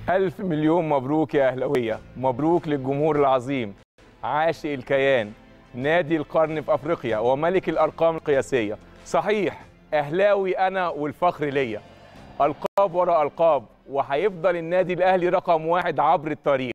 ألف مليون مبروك يا أهلاوية، مبروك للجمهور العظيم، عاشق الكيان، نادي القرن في أفريقيا وملك الأرقام القياسية. صحيح أهلاوي أنا والفخر ليا، ألقاب ورا ألقاب، وهيفضل النادي الأهلي رقم 1 عبر التاريخ.